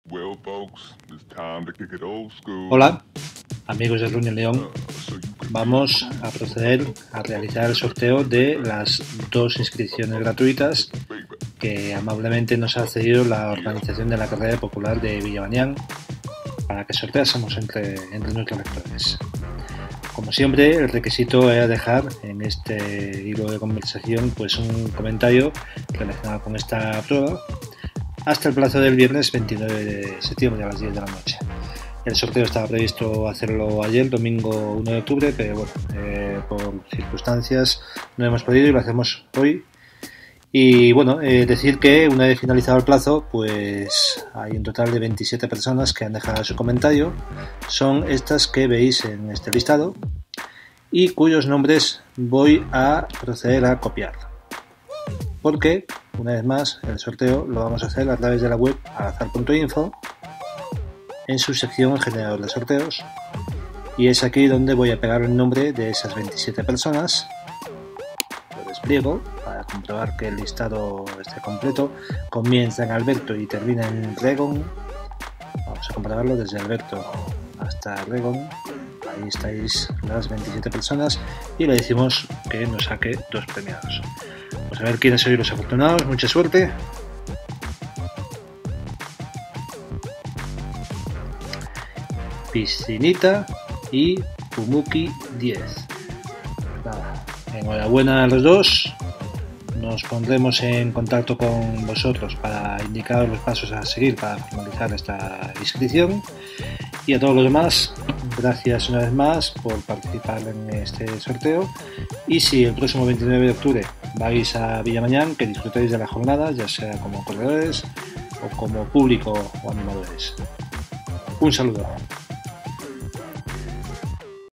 Hola, amigos de Ruña León. Vamos a proceder a realizar el sorteo de las 2 inscripciones gratuitas que amablemente nos ha cedido la organización de la carrera popular de Villabañán para que sorteásemos entre nuestros lectores. Como siempre, el requisito era dejar en este hilo de conversación pues un comentario relacionado con esta prueba hasta el plazo del viernes 29 de septiembre a las 10 de la noche. El sorteo estaba previsto hacerlo ayer, domingo 1 de octubre, pero bueno, por circunstancias no hemos podido y lo hacemos hoy. Y bueno, decir que una vez finalizado el plazo, pues hay un total de 27 personas que han dejado su comentario. Son estas que veis en este listado y cuyos nombres voy a proceder a copiar. Porque, una vez más, el sorteo lo vamos a hacer a través de la web alazar.info en su sección generador de sorteos, y es aquí donde voy a pegar el nombre de esas 27 personas. Lo despliego para comprobar que el listado esté completo. Comienza en Alberto y termina en Regon. Vamos a comprobarlo desde Alberto hasta Regon. Ahí estáis las 27 personas y le decimos que nos saque 2 premiados. Vamos a ver quiénes sois los afortunados. Mucha suerte. Piscinita y Pumuki 10. Nada, enhorabuena a los dos. Nos pondremos en contacto con vosotros para indicaros los pasos a seguir para formalizar esta inscripción. Y a todos los demás, gracias una vez más por participar en este sorteo. Y si el próximo 29 de octubre vais a Villabañán, que disfrutéis de la jornada, ya sea como corredores o como público o animadores. Un saludo.